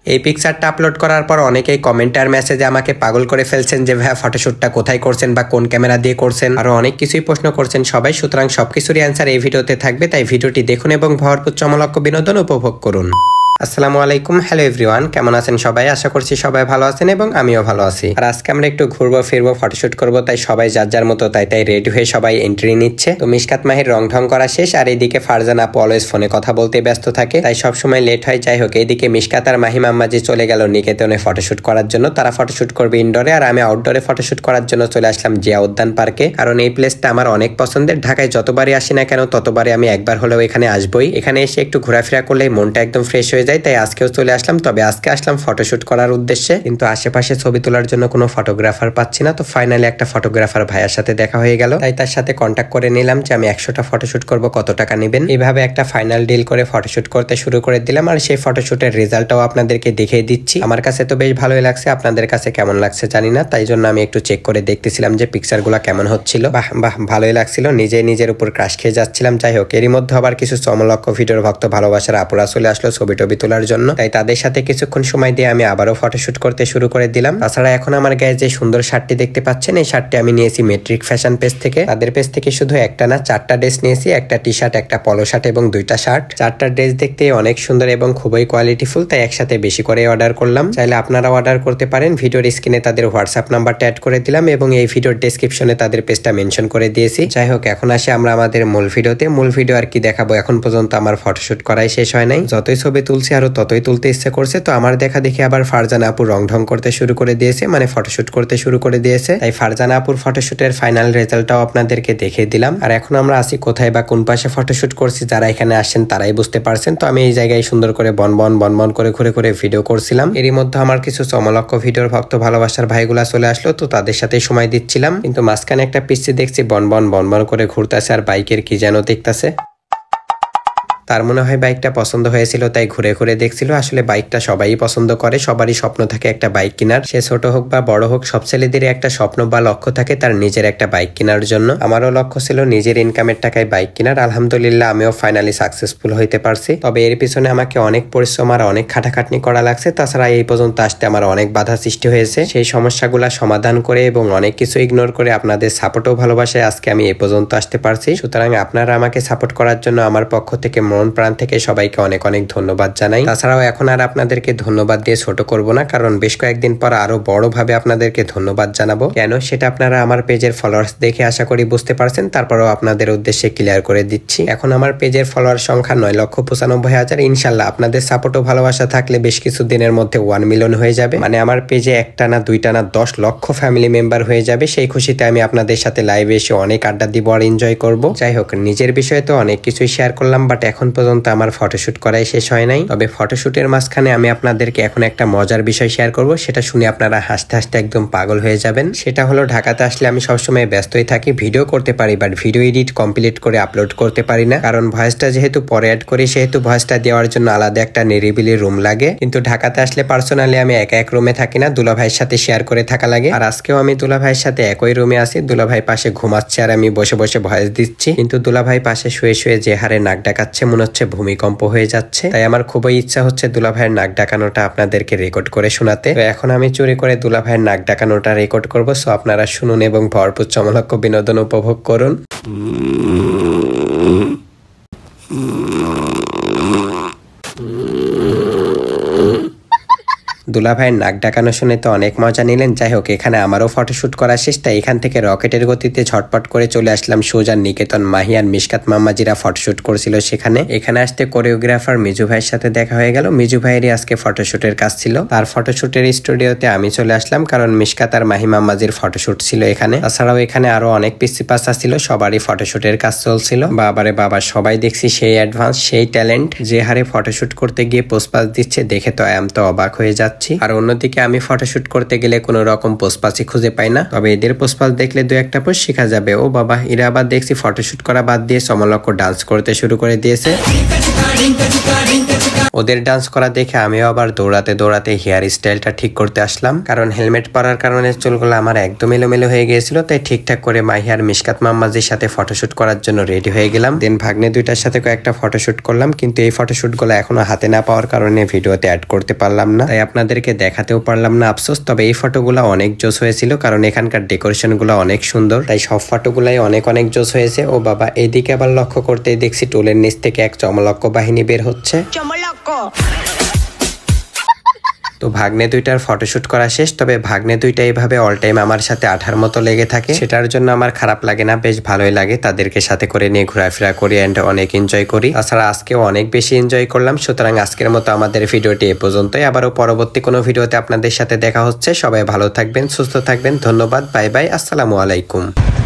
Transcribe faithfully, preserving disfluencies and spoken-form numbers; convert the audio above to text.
এই পিকচারটা আপলোড করার পর অনেকেই কমেন্ট আর মেসেজে আমাকে পাগল করে ফেলছেন যে ভাইয়া ফটোশুটটা কোথায় করছেন বা কোন ক্যামেরা দিয়ে করছেন, আরো অনেক কিছুই প্রশ্ন করছেন সবাই। সুতরাং সবকিছুরই অ্যান্সার এই ভিডিওতে থাকবে, তাই ভিডিওটি দেখুন এবং ভরপুর চমলক্ষ বিনোদন উপভোগ করুন। আসসালামু আলাইকুম, হ্যালো এভরিওয়ান, কেমন আছেন সবাই? আশা করছি সবাই ভালো আছেন এবং আমিও ভালো আছি। আর আজকে আমরা একটু ঘুরবো ফিরবো, ফটোশুট করবো, তাই সবাই যার যার মতো তাই তাই রেডি হয়ে সবাই এন্ট্রি নিচ্ছে। তো মিশকাত মাহির রং ঢং করা শেষ, আর এইদিকে ফারজান আপু অলওয়েজ ফোনে কথা বলতে ব্যস্ত থাকে, তাই সবসময় লেট হয়। যাই হোক, এইদিকে মিশকাত আর মাহি মাম্মাজি চলে গেল নিকেতনে ফটোশুট করার জন্য। তারা ফটোশুট করবে ইনডোরে, আর আমি আউটডোরে ফটোশুট করার জন্য চলে আসলাম জিয়া উদ্যান পার্কে। কারণ এই প্লেসটা আমার অনেক পছন্দের। ঢাকায় যতবারই আসি না কেন ততবারই আমি একবার হলেও এখানে আসবই। এখানে এসে একটু ঘোরাফেরা করলে মনটা একদম ফ্রেশ হয়ে যায়, তাই আজকেও চলে আসলাম। তবে আজকে আসলাম ফটোশুট করার উদ্দেশ্যে, কিন্তু আশেপাশে ছবি তোলার জন্য কোনো ফটোগ্রাফার পাচ্ছি না। তো ফাইনালি একটা ফটোগ্রাফার ভাইয়ার সাথে দেখা হয়ে গেল, তাই তার সাথে কন্ট্যাক্ট করে নিলাম যে আমি একশোটা ফটোশুট করব, কত টাকা নেবেন। এইভাবে একটা ফাইনাল ডিল করে ফটোশুট করতে শুরু করে দিলাম, আর সেই ফটোশুটের রেজাল্টটাও আপনাদেরকে দেখিয়ে দিচ্ছি। আমার কাছে তো বেশ ভালোই লাগছে, আপনাদের কাছে কেমন লাগছে জানি না, তাই জন্য আমি একটু চেক করে দেখতেছিলাম যে পিকচার গুলা কেমন হচ্ছিল। বাহ বাহ, ভালোই লাগছিল, নিজে নিজের উপর ক্রাশ খেয়ে যাচ্ছিলাম। যাই হোক, এরই মধ্যে আবার কিছু চমলক্ষ ভিডিওর ভক্ত ভালোবাসার আপুরা চলে আসলো ছবি টবি তোলার জন্য, তাই তাদের সাথে কিছুক্ষণ সময় দিয়ে আমি আবারও ফটোশুট করতে শুরু করে দিলাম। তাছাড়া এখন আমার গায়ে যে সুন্দর শার্টটি দেখতে পাচ্ছেন, এই শার্টটি আমি নিয়েছি মেট্রিক ফ্যাশন পেজ থেকে। তাদের পেজ থেকে শুধু একটা না চারটা ড্রেস নিয়েছি, একটা টি শার্ট, একটা পলো শার্ট এবং দুইটা শার্ট। চারটা ড্রেস দেখতে অনেক সুন্দর এবং খুবই কোয়ালিটিফুল, তাই একসাথে বেশি করে অর্ডার করলাম। চাইলে আপনারা অর্ডার করতে পারেন। ভিডিওর স্ক্রিনে তাদের হোয়াটসঅ্যাপ নাম্বারটা অ্যাড করে দিলাম এবং এই ভিডিওর ডেসক্রিপশনে তাদের পেজটা মেনশন করে দিয়েছি। যাই হোক, এখন আসে আমরা আমাদের মূল ভিডিওতে। মূল ভিডিও আর কি দেখাবো, এখন পর্যন্ত আমার ফটোশুট করাই শেষ হয় নাই। যতই ছবি তুলছি আরো ততই তুলতে ইচ্ছে করছে। তো আমার দেখা দেখি আবার ফারজান আপু রং ঢং করতে শুরু করে দিয়েছে, মানে ফটোশুট করতে শুরু করে দিয়েছে। তাই ফারজান আপুর ফটোশুটের ফাইনাল রেজাল্টটাও আপনাদেরকে দেখিয়ে দিলাম। আর এখন আমরা আসি কোথায় বা কোন পাশে ফটোশুট করছি, যারা এখানে আসছেন তারাই বুঝতে পারছেন। তো আমি এই জায়গায় সুন্দর করে বনবন বনবন করে ঘুরে ঘুরে ভিডিও করছিলাম। এরই মধ্যে আমার কিছু চমলক্ষ ভিডিওর ভক্ত ভালোবাসার ভাইগুলা চলে আসলো, তো তাদের সাথে সময় দিচ্ছিলাম। কিন্তু মাঝখানে একটা পিচ্ছি দেখছি বনবন বনবন করে ঘুরতেছে, আর বাইকের কি যেন দেখতেছে। তার মনে হয় বাইকটা পছন্দ হয়েছিল, তাই ঘুরে ঘুরে দেখছিল। আসলে বাইকটা সবাই পছন্দ করে, সবারই স্বপ্ন থাকে একটা বাইক কেনার। সে ছোট হোক বা বড় হোক, সব ছেলেদেরই একটা স্বপ্ন বা লক্ষ্য থাকে তার নিজের একটা বাইক কেনার জন্য। আমারও লক্ষ্য ছিল নিজের ইনকামের টাকায় বাইক কেনার। আলহামদুলিল্লাহ আমিও ফাইনালি সাকসেসফুল হইতে পারছি। তবে এর পিছনে আমাকে অনেক পরিশ্রম আর অনেক খাটাখাটনি করা লাগছে। তাছাড়া এই পর্যন্ত আসতে আমার অনেক বাধা সৃষ্টি হয়েছে। সেই সমস্যাগুলা সমাধান করে এবং অনেক কিছু ইগনোর করে আপনাদের সাপোর্টও ভালোবাসায় আজকে আমি এই পর্যন্ত আসতে পারছি। সুতরাং আপনারা আমাকে সাপোর্ট করার জন্য আমার পক্ষ থেকে মন প্রাণ থেকে সবাইকে অনেক অনেক ধন্যবাদ জানাই। তাছাড়াও এখন আর আপনাদেরকে ধন্যবাদ দিয়ে ছোট করব না, কারণ বেশ কয়েকদিন পর আরো বড় ভাবে আপনাদেরকে ধন্যবাদ জানাবো। কেন সেটা আপনারা আমার পেজের ফলোয়ার্স দেখে আশা করি বুঝতে পারছেন। তারপরও আপনাদের উদ্দেশ্যে ক্লিয়ার করে দিচ্ছি। এখন আমার পেজের ফলোয়ার সংখ্যা নয় লক্ষ পঁচানব্বই হাজার। ইনশাল্লাহ আপনাদের সাপোর্ট ও ভালোবাসা থাকলে বেশ কিছু দিনের মধ্যে ওয়ান মিলিয়ন হয়ে যাবে। মানে আমার পেজে একটা না দুইটা না দশ লক্ষ ফ্যামিলি মেম্বার হয়ে যাবে। সেই খুশিতে আমি আপনাদের সাথে লাইভে এসে অনেক আড্ডা দিব আর এনজয় করব। যাই হোক, নিজের বিষয়ে তো অনেক কিছুই শেয়ার করলাম, বাট এখন পর্যন্ত আমার ফটোশুট করাই শেষ হয় নাই। তবে ফটোশুটের মাঝখানে আমি আপনাদেরকে এখন একটা মজার বিষয় শেয়ার করব, সেটা শুনে আপনারা হাসতে হাসতে একদম পাগল হয়ে যাবেন। সেটা হলো, ঢাকাতে আসলে আমি সবসময় ব্যস্তই থাকি, ভিডিও করতে পারি বাট ভিডিও এডিট কমপ্লিট করে আপলোড করতে পারি না। কারণ ভয়েসটা যেহেতু পরে অ্যাড করি, সেহেতু ভয়েসটা দেওয়ার জন্য আলাদা একটা নিরিবিলি রুম লাগে। কিন্তু ঢাকাতে আসলে পার্সোনালি আমি একা এক রুমে থাকি না, দুলা ভাইয়ের সাথে শেয়ার করে থাকা লাগে। আর আজকেও আমি দুলা ভাইয়ের সাথে একই রুমে আছি। দুলা ভাই পাশে ঘুমাচ্ছে আর আমি বসে বসে ভয়েস দিচ্ছি। কিন্তু দুলা ভাই পাশে শুয়ে শুয়ে যে হারে নাক ডাকাচ্ছে মনে হচ্ছে ভূমিকম্প হয়ে যাচ্ছে। তাই আমার খুবই ইচ্ছা হচ্ছে দুলা ভাইয়ের নাক ডাকানোটা আপনাদেরকে রেকর্ড করে শোনাতে। তো এখন আমি চুরি করে দুলা ভাইয়ের নাক ডাকানোটা রেকর্ড করবো। সো আপনারা শুনুন এবং ভরপুর চমলক্ষ বিনোদন উপভোগ করুন। দুলা ভাইয়ের নাক ডাকানো শুনে তো অনেক মজা নিলেন। যাই হোক, এখানে আমারও ফটোশুট করা শেষ, তাই এখান থেকে রকেটের গতিতে ঝটপট করে চলে আসলাম সোজা নিকেতন। মাহি আর মিশকাত মাম্মাজিরা ফটোশুট করছিল সেখানে। এখানে আসতে কোরিওগ্রাফার মিজু ভাইয়ের সাথে দেখা হয়ে গেল। মিজু ভাইয়েরই আজকে ফটোশুটের কাজ ছিল। তার ফটোশুটের স্টুডিওতে আমি চলে আসলাম, কারণ মিশকাত আর মাহি মাম্মাজির ফটোশুট ছিল এখানে। তাছাড়াও এখানে আরো অনেক পিসি পাসা ছিল, সবারই ফটোশুটের কাজ চলছিল। বাবারে বাবা, সবাই দেখছি সেই অ্যাডভান্স, সেই ট্যালেন্ট। যে হারে ফটোশুট করতে গিয়ে পোস্টপাস দিচ্ছে দেখে তো আম তো অবাক হয়ে যাচ্ছে। আর অন্যদিকে আমি ফটোশুট করতে গেলে কোনো রকম পোস্টপাসই খুঁজে পাই না। তবে এদের পোস্টপাস দেখলে দু একটা পোস্ট শেখা যাবে। ও বাবা, এরা আবার দেখছি ফটোশুট করা বাদ দিয়ে চমলক্ষ ডান্স করতে শুরু করে দিয়েছে। ওদের ডান্স করা দেখে আমিও আবার দৌড়াতে দৌড়াতে হেয়ার স্টাইলটা ঠিক করতে আসলাম, কারণ হেলমেট পরার কারণে চুলগুলো আমার একদম এলোমেলো হয়ে গিয়েছিল। তাই ঠিকঠাক করে মাহিয়ার মিশকাত মাম্মাজির সাথে ফটোশুট করার জন্য রেডি হয়ে গেলাম। দেন ভাগ্নে দুইটার সাথে কয়েকটা ফটোশুট করলাম, কিন্তু এই ফটোশুট গুলো এখনো হাতে না পাওয়ার কারণে ভিডিওতে অ্যাড করতে পারলাম না, তাই আপনাদেরকে দেখাতেও পারলাম না, আফসোস। তবে এই ফটোগুলো অনেক জোস হয়েছিল, কারণ এখানকার ডেকোরেশন গুলো অনেক সুন্দর, তাই সব ফটোগুলাই অনেক অনেক জোস হয়েছে। ও বাবা, এদিকে আবার লক্ষ্য করতেই দেখছি টুলের নিচ থেকে এক চমলক্ষ বাহিনী বের হচ্ছে। তো ভাগ্নে দুইটার ফটোশুট করা শেষ। তবে ভাগ্নে দুইটা এইভাবে অল টাইম আমার সাথে আঠার মতো লেগে থাকে, সেটার জন্য আমার খারাপ লাগে না, বেশ ভালোই লাগে। তাদেরকে সাথে করে নিয়ে ঘোরাফেরা করি এন্ড অনেক এনজয় করি। তাছাড়া আজকেও অনেক বেশি এনজয় করলাম। সুতরাং আজকের মতো আমাদের ভিডিওটি এ পর্যন্তই। আবারও পরবর্তী কোনো ভিডিওতে আপনাদের সাথে দেখা হচ্ছে। সবাই ভালো থাকবেন, সুস্থ থাকবেন। ধন্যবাদ, বাই বাই, আসসালামু আলাইকুম।